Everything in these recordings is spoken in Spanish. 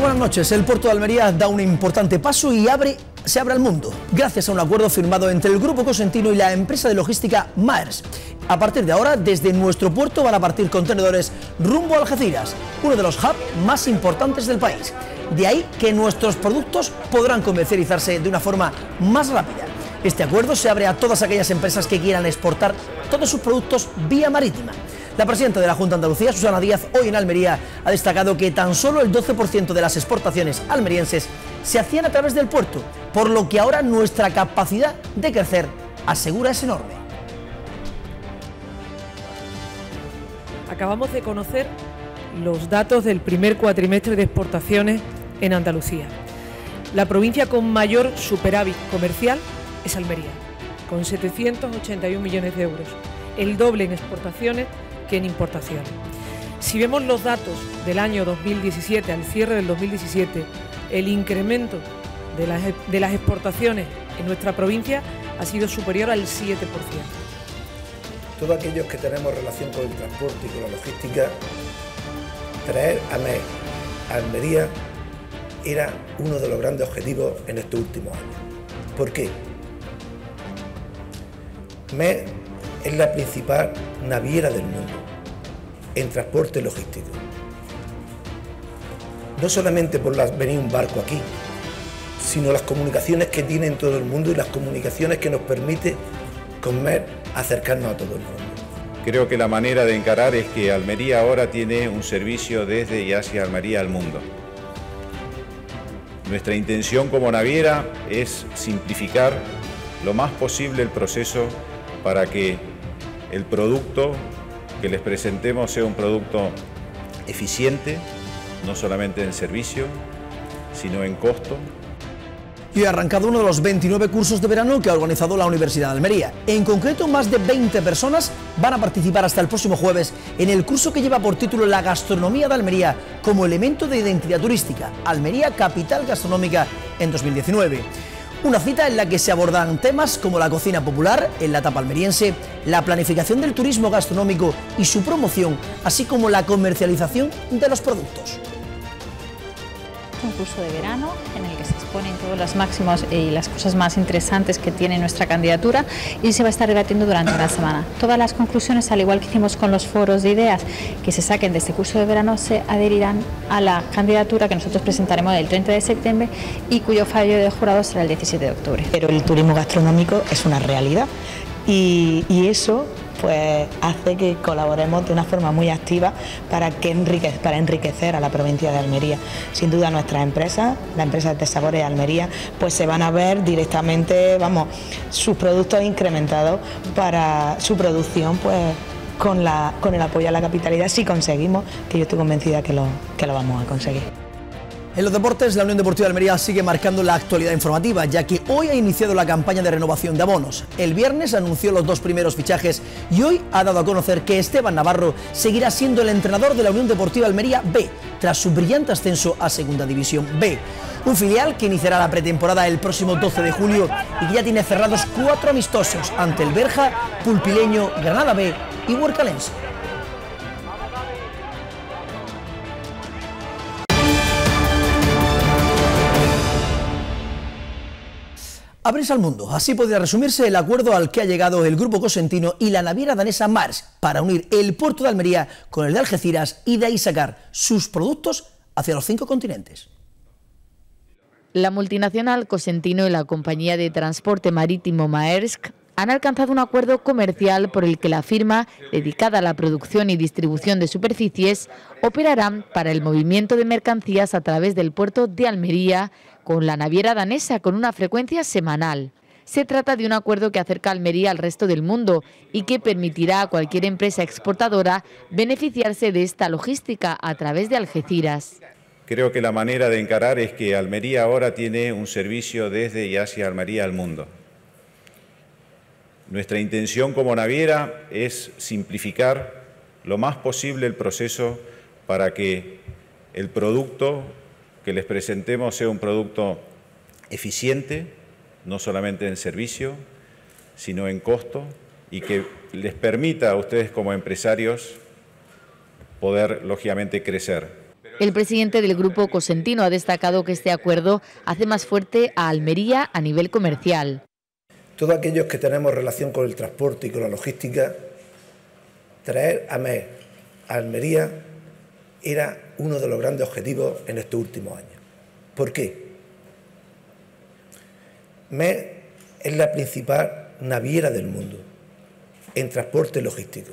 buenas noches. El puerto de Almería da un importante paso y se abre al mundo, gracias a un acuerdo firmado entre el Grupo Cosentino y la empresa de logística Maersk. A partir de ahora, desde nuestro puerto van a partir contenedores rumbo a Algeciras, uno de los hubs más importantes del país. De ahí que nuestros productos podrán comercializarse de una forma más rápida. Este acuerdo se abre a todas aquellas empresas que quieran exportar todos sus productos vía marítima. La presidenta de la Junta de Andalucía, Susana Díaz, hoy en Almería ha destacado que tan solo el 12% de las exportaciones almerienses se hacían a través del puerto, por lo que ahora nuestra capacidad de crecer, asegura, es enorme. Acabamos de conocer los datos del primer cuatrimestre de exportaciones en Andalucía. La provincia con mayor superávit comercial es Almería, con 781 millones de euros, el doble en exportaciones que en importaciones. Si vemos los datos del año 2017 al cierre del 2017, el incremento de las exportaciones en nuestra provincia ha sido superior al 7%. Todos aquellos que tenemos relación con el transporte y con la logística, traer a Almería era uno de los grandes objetivos en estos últimos años. ¿Por qué? Maersk es la principal naviera del mundo en transporte logístico. No solamente por venir un barco aquí, sino las comunicaciones que tiene en todo el mundo y las comunicaciones que nos permite con Maersk acercarnos a todo el mundo. Creo que la manera de encarar es que Almería ahora tiene un servicio desde y hacia Almería al mundo. Nuestra intención como naviera es simplificar lo más posible el proceso para que el producto que les presentemos sea un producto eficiente, no solamente en servicio, sino en costo. Y ha arrancado uno de los 29 cursos de verano que ha organizado la Universidad de Almería. En concreto, más de 20 personas van a participar hasta el próximo jueves en el curso que lleva por título La gastronomía de Almería como elemento de identidad turística, Almería Capital Gastronómica en 2019. Una cita en la que se abordan temas como la cocina popular en la etapa almeriense, la planificación del turismo gastronómico y su promoción, así como la comercialización de los productos. Un curso de verano en el que se exponen todos los máximos y las cosas más interesantes que tiene nuestra candidatura y se va a estar debatiendo durante una semana. Todas las conclusiones, al igual que hicimos con los foros de ideas que se saquen de este curso de verano, se adherirán a la candidatura que nosotros presentaremos el 30 de septiembre y cuyo fallo de jurado será el 17 de octubre. Pero el turismo gastronómico es una realidad y eso pues hace que colaboremos de una forma muy activa para enriquecer a la provincia de Almería. Sin duda nuestras empresas, las empresas de Sabores de Almería, pues se van a ver directamente, sus productos incrementados para su producción, pues con el apoyo a la capitalidad, si conseguimos, que yo estoy convencida que lo vamos a conseguir. En los deportes, la Unión Deportiva de Almería sigue marcando la actualidad informativa, ya que hoy ha iniciado la campaña de renovación de abonos. El viernes anunció los 2 primeros fichajes y hoy ha dado a conocer que Esteban Navarro seguirá siendo el entrenador de la Unión Deportiva Almería B, tras su brillante ascenso a Segunda División B. Un filial que iniciará la pretemporada el próximo 12 de julio y que ya tiene cerrados 4 amistosos ante el Berja, Pulpileño, Granada B y Huercalense. Abrirse al mundo, así podría resumirse el acuerdo al que ha llegado el Grupo Cosentino y la naviera danesa Maersk para unir el puerto de Almería con el de Algeciras y de ahí sacar sus productos hacia los 5 continentes. La multinacional Cosentino y la compañía de transporte marítimo Maersk han alcanzado un acuerdo comercial por el que la firma, dedicada a la producción y distribución de superficies, operarán para el movimiento de mercancías a través del puerto de Almería con la naviera danesa con una frecuencia semanal. Se trata de un acuerdo que acerca a Almería al resto del mundo y que permitirá a cualquier empresa exportadora beneficiarse de esta logística a través de Algeciras. Creo que la manera de encarar es que Almería ahora tiene un servicio desde y hacia Almería al mundo. Nuestra intención como naviera es simplificar lo más posible el proceso para que el producto que les presentemos sea un producto eficiente, no solamente en servicio, sino en costo, y que les permita a ustedes como empresarios poder, lógicamente, crecer. El presidente del Grupo Cosentino ha destacado que este acuerdo hace más fuerte a Almería a nivel comercial. Todos aquellos que tenemos relación con el transporte y con la logística, traer a MES a Almería era uno de los grandes objetivos en estos últimos años. ¿Por qué? MES es la principal naviera del mundo en transporte logístico.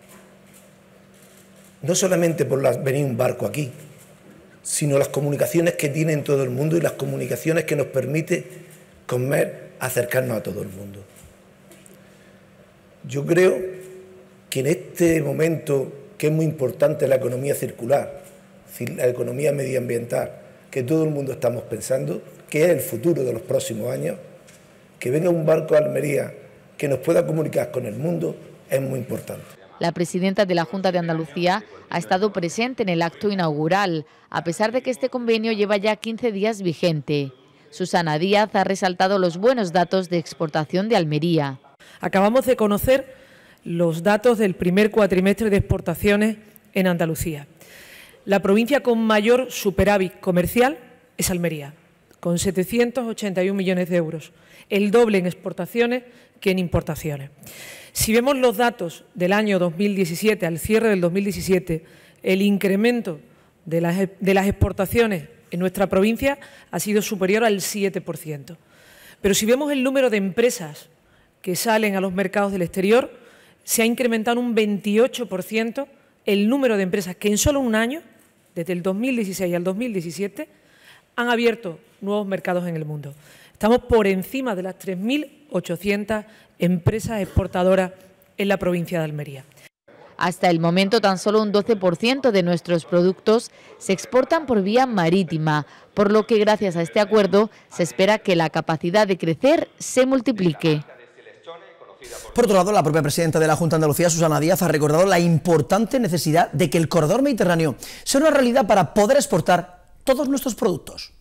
No solamente por venir un barco aquí, sino las comunicaciones que tiene en todo el mundo y las comunicaciones que nos permite con MES acercarnos a todo el mundo. Yo creo que en este momento, que es muy importante la economía circular, la economía medioambiental, que todo el mundo estamos pensando, que es el futuro de los próximos años, que venga un barco a Almería que nos pueda comunicar con el mundo, es muy importante. La presidenta de la Junta de Andalucía ha estado presente en el acto inaugural, a pesar de que este convenio lleva ya 15 días vigente. Susana Díaz ha resaltado los buenos datos de exportación de Almería. Acabamos de conocer los datos del primer cuatrimestre de exportaciones en Andalucía. La provincia con mayor superávit comercial es Almería, con 781 millones de euros, el doble en exportaciones que en importaciones. Si vemos los datos del año 2017, al cierre del 2017, el incremento de las exportaciones en nuestra provincia ha sido superior al 7%. Pero si vemos el número de empresas que salen a los mercados del exterior, se ha incrementado un 28% el número de empresas que en solo un año, desde el 2016 al 2017, han abierto nuevos mercados en el mundo. Estamos por encima de las 3.800 empresas exportadoras en la provincia de Almería. Hasta el momento, tan solo un 12% de nuestros productos se exportan por vía marítima, por lo que gracias a este acuerdo se espera que la capacidad de crecer se multiplique. Por otro lado, la propia presidenta de la Junta de Andalucía, Susana Díaz, ha recordado la importante necesidad de que el corredor mediterráneo sea una realidad para poder exportar todos nuestros productos.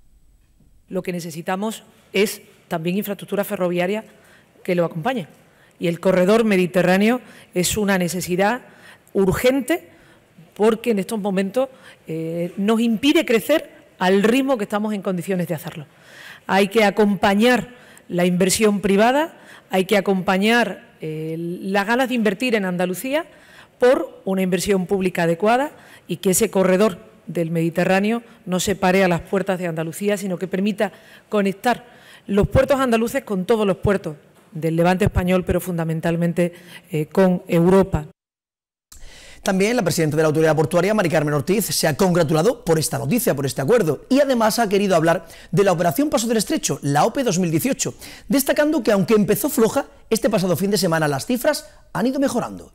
Lo que necesitamos es también infraestructura ferroviaria que lo acompañe. Y el corredor mediterráneo es una necesidad urgente porque en estos momentos nos impide crecer al ritmo que estamos en condiciones de hacerlo. Hay que acompañar la inversión privada, hay que acompañar las ganas de invertir en Andalucía por una inversión pública adecuada y que ese corredor del Mediterráneo no se pare a las puertas de Andalucía, sino que permita conectar los puertos andaluces con todos los puertos del Levante español, pero fundamentalmente con Europa. También la presidenta de la Autoridad Portuaria, Mari Carmen Ortiz, se ha congratulado por esta noticia, por este acuerdo, y además ha querido hablar de la Operación Paso del Estrecho, la OPE 2018, destacando que aunque empezó floja, este pasado fin de semana las cifras han ido mejorando.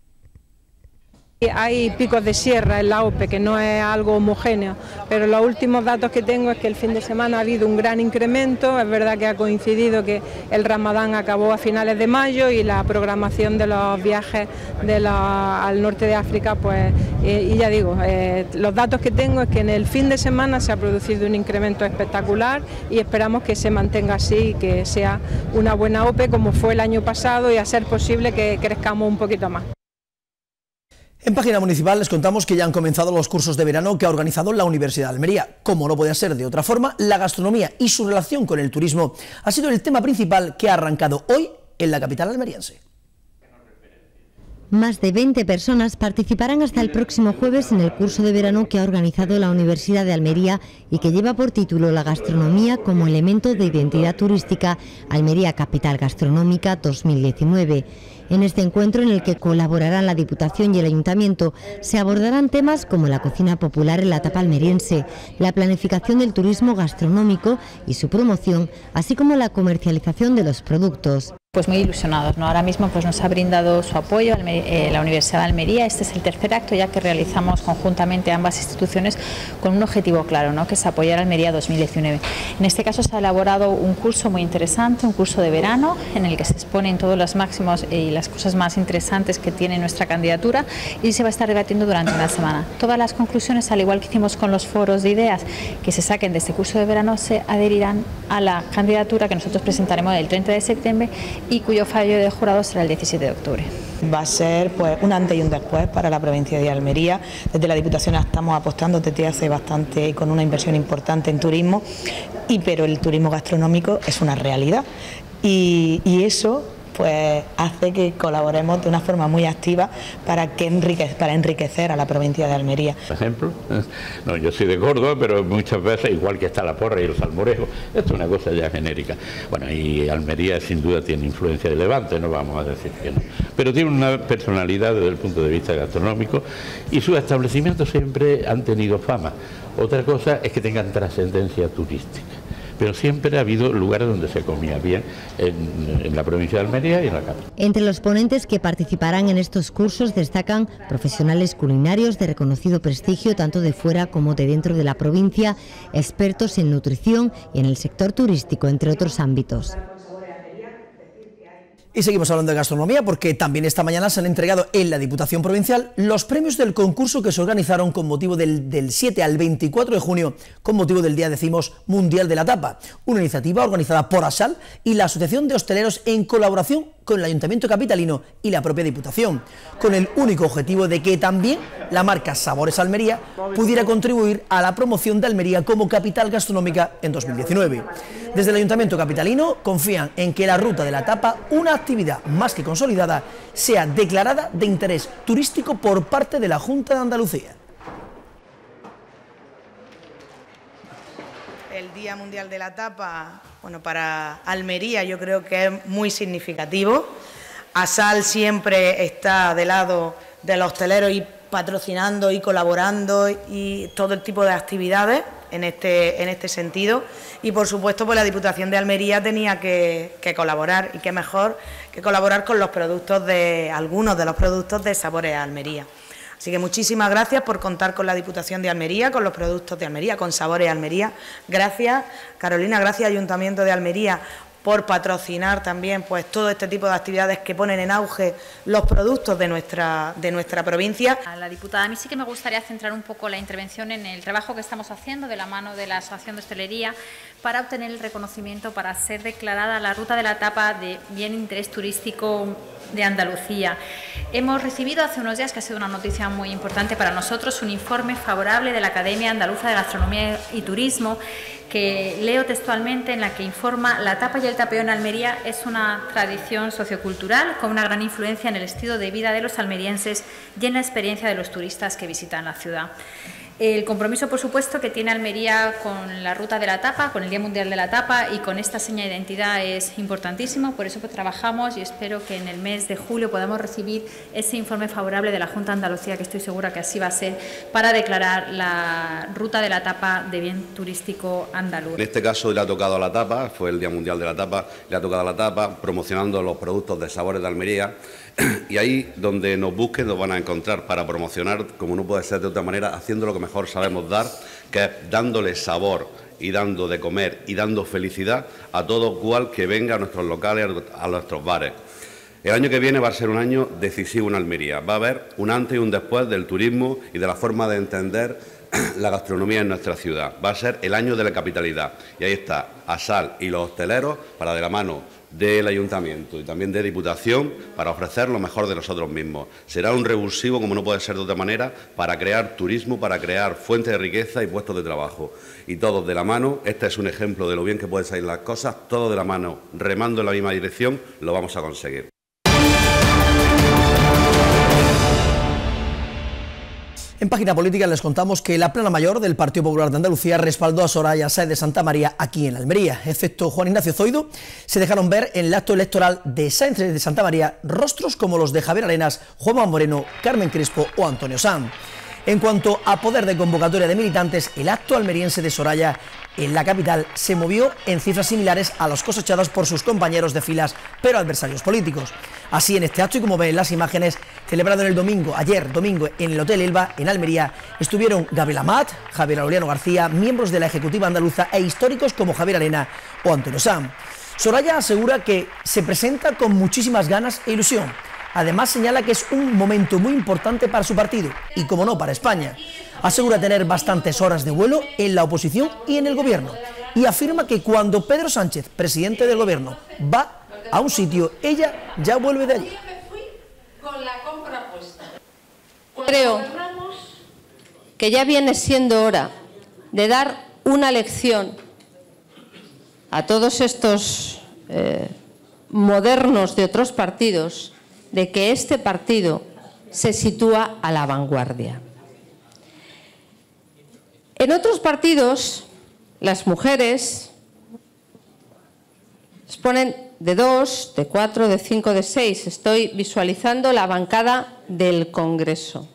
Hay picos de sierra en la OPE, que no es algo homogéneo, pero los últimos datos que tengo es que el fin de semana ha habido un gran incremento. Es verdad que ha coincidido que el Ramadán acabó a finales de mayo y la programación de los viajes al norte de África, pues, y ya digo, los datos que tengo es que en el fin de semana se ha producido un incremento espectacular y esperamos que se mantenga así y que sea una buena OPE como fue el año pasado y a ser posible que crezcamos un poquito más. En Página Municipal les contamos que ya han comenzado los cursos de verano que ha organizado la Universidad de Almería. Como no puede ser de otra forma, la gastronomía y su relación con el turismo ha sido el tema principal que ha arrancado hoy en la capital almeriense. Más de 20 personas participarán hasta el próximo jueves en el curso de verano que ha organizado la Universidad de Almería y que lleva por título La gastronomía como elemento de identidad turística, Almería Capital Gastronómica 2019. En este encuentro, en el que colaborarán la Diputación y el Ayuntamiento, se abordarán temas como la cocina popular en la etapa almeriense, la planificación del turismo gastronómico y su promoción, así como la comercialización de los productos. Pues muy ilusionados, ¿no? Ahora mismo pues nos ha brindado su apoyo la Universidad de Almería. Este es el tercer acto ya que realizamos conjuntamente ambas instituciones con un objetivo claro, ¿no? Que es apoyar a Almería 2019. En este caso se ha elaborado un curso muy interesante, un curso de verano en el que se exponen todos los máximos y las cosas más interesantes que tiene nuestra candidatura y se va a estar debatiendo durante una semana. Todas las conclusiones, al igual que hicimos con los foros de ideas que se saquen de este curso de verano, se adherirán a la candidatura que nosotros presentaremos el 30 de septiembre y cuyo fallo de jurado será el 17 de octubre. va a ser pues un antes y un después para la provincia de Almería. Desde la Diputación estamos apostando desde hace bastante y con una inversión importante en turismo, pero el turismo gastronómico es una realidad y eso pues hace que colaboremos de una forma muy activa para enriquecer a la provincia de Almería. Por ejemplo, no, yo soy de Córdoba, pero muchas veces, igual que está la porra y el salmorejo, esto es una cosa ya genérica. Bueno, y Almería sin duda tiene influencia de Levante, no vamos a decir que no, pero tiene una personalidad desde el punto de vista gastronómico y sus establecimientos siempre han tenido fama. Otra cosa es que tengan trascendencia turística. Pero siempre ha habido lugares donde se comía bien en la provincia de Almería y en la capital. Entre los ponentes que participarán en estos cursos destacan profesionales culinarios de reconocido prestigio tanto de fuera como de dentro de la provincia, expertos en nutrición y en el sector turístico, entre otros ámbitos. Y seguimos hablando de gastronomía porque también esta mañana se han entregado en la Diputación Provincial los premios del concurso que se organizaron con motivo del 7 al 24 de junio, con motivo del Día, decimos, Mundial de la Tapa, una iniciativa organizada por ASAL y la Asociación de Hosteleros en colaboración con el Ayuntamiento capitalino y la propia Diputación, con el único objetivo de que también la marca Sabores Almería pudiera contribuir a la promoción de Almería como capital gastronómica en 2019. Desde el Ayuntamiento capitalino confían en que la Ruta de la Tapa, una actividad más que consolidada, sea declarada de interés turístico por parte de la Junta de Andalucía. El Día Mundial de la Tapa, bueno, para Almería yo creo que es muy significativo. ASAL siempre está del lado de los hosteleros y patrocinando y colaborando y todo el tipo de actividades en este sentido. Y por supuesto pues la Diputación de Almería tenía que colaborar, y qué mejor que colaborar con los productos algunos de los productos de Sabores Almería. Así que muchísimas gracias por contar con la Diputación de Almería, con los productos de Almería, con Sabores Almería. Gracias, Carolina, gracias Ayuntamiento de Almería por patrocinar también pues todo este tipo de actividades que ponen en auge los productos de nuestra provincia. A la diputada, a mí sí que me gustaría centrar un poco la intervención en el trabajo que estamos haciendo de la mano de la Asociación de Hostelería para obtener el reconocimiento para ser declarada la Ruta de la Tapa de Bien de Interés Turístico de Andalucía. Hemos recibido hace unos días, que ha sido una noticia muy importante para nosotros, un informe favorable de la Academia Andaluza de Gastronomía y Turismo, que leo textualmente, en la que informa: la tapa y el tapeo en Almería es una tradición sociocultural con una gran influencia en el estilo de vida de los almerienses y en la experiencia de los turistas que visitan la ciudad. El compromiso, por supuesto, que tiene Almería con la Ruta de la Tapa, con el Día Mundial de la Tapa y con esta seña de identidad es importantísimo. Por eso pues trabajamos y espero que en el mes de julio podamos recibir ese informe favorable de la Junta de Andalucía, que estoy segura que así va a ser, para declarar la Ruta de la Tapa de bien turístico andaluz. En este caso le ha tocado a la tapa, fue el Día Mundial de la Tapa, le ha tocado a la tapa promocionando los productos de Sabores de Almería. Y ahí donde nos busquen nos van a encontrar para promocionar, como no puede ser de otra manera, haciendo lo que mejor sabemos dar, que es dándole sabor y dando de comer y dando felicidad a todo cual que venga a nuestros locales, a nuestros bares. El año que viene va a ser un año decisivo en Almería. Va a haber un antes y un después del turismo y de la forma de entender la gastronomía en nuestra ciudad. Va a ser el año de la capitalidad. Y ahí está ASAL y los hosteleros para de la mano del Ayuntamiento y también de Diputación para ofrecer lo mejor de nosotros mismos. Será un revulsivo, como no puede ser de otra manera, para crear turismo, para crear fuentes de riqueza y puestos de trabajo. Y todos de la mano, este es un ejemplo de lo bien que pueden salir las cosas, todos de la mano, remando en la misma dirección, lo vamos a conseguir. En Página Política les contamos que la plana mayor del Partido Popular de Andalucía respaldó a Soraya Sáez de Santa María aquí en Almería. Excepto Juan Ignacio Zoido, se dejaron ver en el acto electoral de Sáez de Santa María rostros como los de Javier Arenas, Juanma Moreno, Carmen Crespo o Antonio Sanz. En cuanto a poder de convocatoria de militantes, el acto almeriense de Soraya en la capital se movió en cifras similares a los cosechados por sus compañeros de filas, pero adversarios políticos. Así, en este acto, y como ven en las imágenes, celebrado ayer domingo, en el Hotel Elba, en Almería, estuvieron Gabriel Amat, Javier Aureliano García, miembros de la Ejecutiva Andaluza e históricos como Javier Arena o Antonio Sanz. Soraya asegura que se presenta con muchísimas ganas e ilusión. Además, señala que es un momento muy importante para su partido y, como no, para España. Asegura tener bastantes horas de vuelo en la oposición y en el gobierno. Y afirma que cuando Pedro Sánchez, presidente del gobierno, va a un sitio, ella ya vuelve de allí. Creo que ya viene siendo hora de dar una lección a todos estos modernos de otros partidos de que este partido se sitúa a la vanguardia. En otros partidos, las mujeres exponen de 2, de 4, de 5, de 6. Estoy visualizando la bancada del Congreso.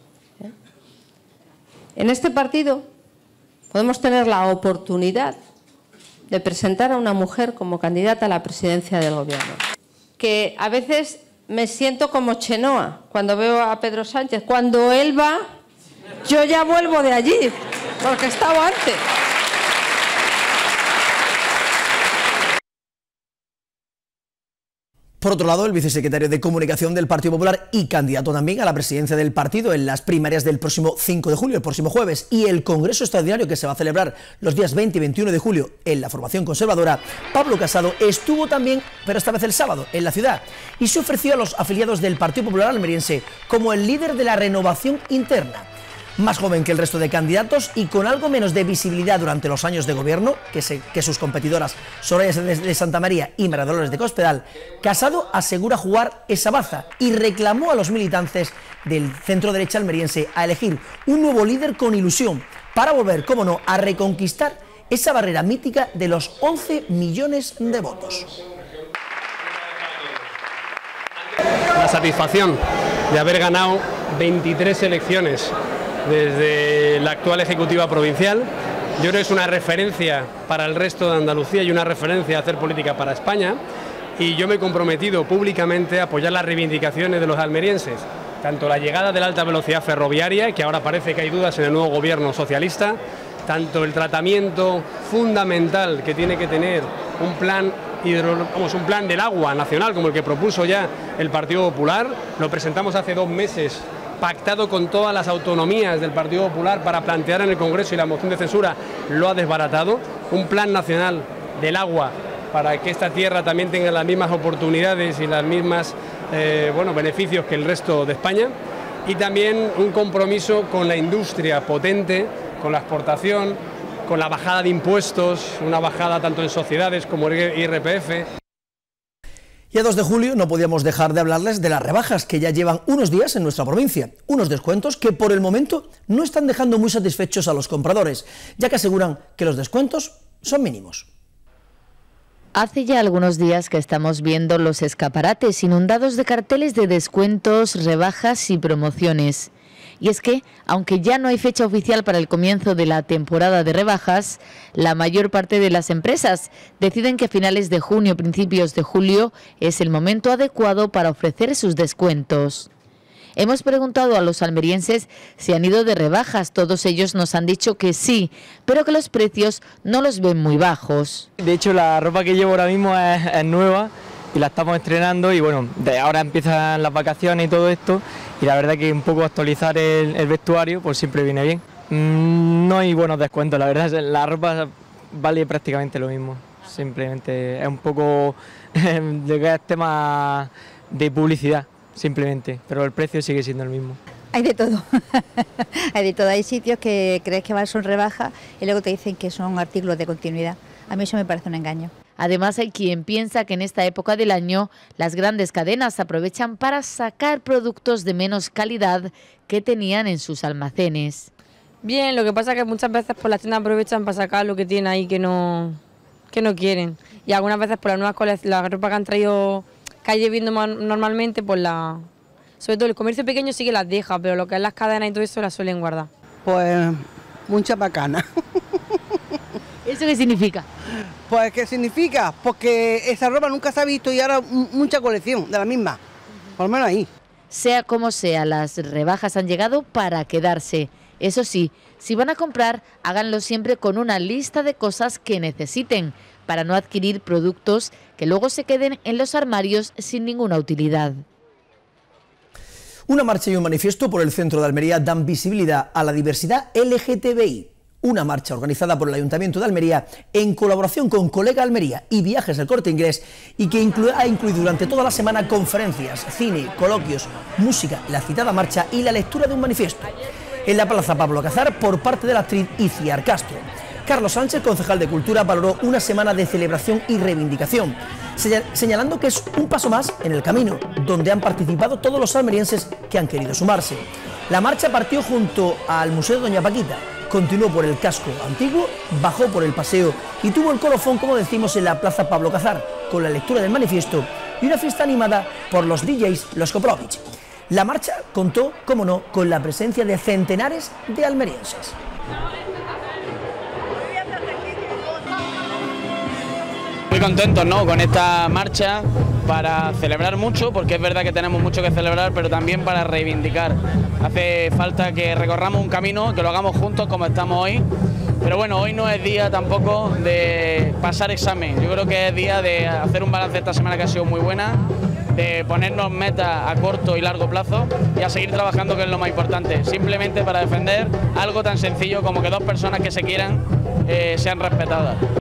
En este partido podemos tener la oportunidad de presentar a una mujer como candidata a la presidencia del Gobierno. Que a veces me siento como Chenoa cuando veo a Pedro Sánchez. Cuando él va, yo ya vuelvo de allí, porque he estado antes. Por otro lado, el vicesecretario de Comunicación del Partido Popular y candidato también a la presidencia del partido en las primarias del próximo 5 de julio, el próximo jueves, y el Congreso Extraordinario que se va a celebrar los días 20 y 21 de julio en la formación conservadora, Pablo Casado estuvo también, pero esta vez el sábado, en la ciudad, y se ofreció a los afiliados del Partido Popular almeriense como el líder de la renovación interna. Más joven que el resto de candidatos y con algo menos de visibilidad durante los años de gobierno que sus competidoras Soraya de Santa María y María Dolores de Cospedal, Casado asegura jugar esa baza y reclamó a los militantes del centro derecha almeriense a elegir un nuevo líder con ilusión para volver, cómo no, a reconquistar esa barrera mítica de los 11 millones de votos. La satisfacción de haber ganado 23 elecciones desde la actual Ejecutiva Provincial. Yo creo que es una referencia para el resto de Andalucía y una referencia a hacer política para España, y yo me he comprometido públicamente a apoyar las reivindicaciones de los almerienses, tanto la llegada de la alta velocidad ferroviaria, que ahora parece que hay dudas en el nuevo gobierno socialista, tanto el tratamiento fundamental que tiene que tener un plan del agua nacional como el que propuso ya el Partido Popular. Lo presentamos hace 2 meses, pactado con todas las autonomías del Partido Popular para plantear en el Congreso, y la moción de censura lo ha desbaratado. Un plan nacional del agua para que esta tierra también tenga las mismas oportunidades y las mismas beneficios que el resto de España, y también un compromiso con la industria potente, con la exportación, con la bajada de impuestos, una bajada tanto en sociedades como en IRPF. Y a 2 de julio no podíamos dejar de hablarles de las rebajas que ya llevan unos días en nuestra provincia. Unos descuentos que por el momento no están dejando muy satisfechos a los compradores, ya que aseguran que los descuentos son mínimos. Hace ya algunos días que estamos viendo los escaparates inundados de carteles de descuentos, rebajas y promociones. Y es que, aunque ya no hay fecha oficial para el comienzo de la temporada de rebajas, la mayor parte de las empresas deciden que a finales de junio, principios de julio, es el momento adecuado para ofrecer sus descuentos. Hemos preguntado a los almerienses si han ido de rebajas. Todos ellos nos han dicho que sí, pero que los precios no los ven muy bajos. De hecho, la ropa que llevo ahora mismo es nueva y la estamos estrenando, y bueno, de ahora empiezan las vacaciones y todo esto, y la verdad que un poco actualizar el vestuario pues siempre viene bien. No hay buenos descuentos, la verdad, la ropa vale prácticamente lo mismo, simplemente es un poco de que es tema de publicidad, simplemente, pero el precio sigue siendo el mismo. Hay de todo, hay de todo, hay sitios que crees que son rebajas y luego te dicen que son artículos de continuidad. A mí eso me parece un engaño. Además, hay quien piensa que en esta época del año las grandes cadenas aprovechan para sacar productos de menos calidad que tenían en sus almacenes. Bien, lo que pasa es que muchas veces por las tiendas aprovechan para sacar lo que tienen ahí que no quieren. Y algunas veces por las nuevas colecciones, la ropa que han traído, que hay viendo normalmente, pues sobre todo el comercio pequeño sí que las deja, pero lo que es las cadenas y todo eso las suelen guardar. Pues mucha bacana. ¿Eso qué significa? Pues ¿qué significa? Porque esa ropa nunca se ha visto y ahora mucha colección de la misma, por lo menos ahí. Sea como sea, las rebajas han llegado para quedarse. Eso sí, si van a comprar, háganlo siempre con una lista de cosas que necesiten, para no adquirir productos que luego se queden en los armarios sin ninguna utilidad. Una marcha y un manifiesto por el centro de Almería dan visibilidad a la diversidad LGTBI. Una marcha organizada por el Ayuntamiento de Almería en colaboración con Colega Almería y Viajes del Corte Inglés y que ha incluido durante toda la semana conferencias, cine, coloquios, música, la citada marcha y la lectura de un manifiesto. En la Plaza Pablo Cazar por parte de la actriz Iciar Castro. Carlos Sánchez, concejal de Cultura, valoró una semana de celebración y reivindicación, señalando que es un paso más en el camino, donde han participado todos los almerienses que han querido sumarse. La marcha partió junto al Museo Doña Paquita, continuó por el casco antiguo, bajó por el paseo y tuvo el colofón, como decimos, en la Plaza Pablo Cazar, con la lectura del manifiesto y una fiesta animada por los DJs Los Koprovich. La marcha contó, como no, con la presencia de centenares de almerienses. Muy contentos, ¿no?, con esta marcha, para celebrar mucho, porque es verdad que tenemos mucho que celebrar, pero también para reivindicar. Hace falta que recorramos un camino, que lo hagamos juntos como estamos hoy, pero bueno, hoy no es día tampoco de pasar examen. Yo creo que es día de hacer un balance de esta semana que ha sido muy buena, de ponernos metas a corto y largo plazo y a seguir trabajando, que es lo más importante, simplemente para defender algo tan sencillo como que dos personas que se quieran sean respetadas.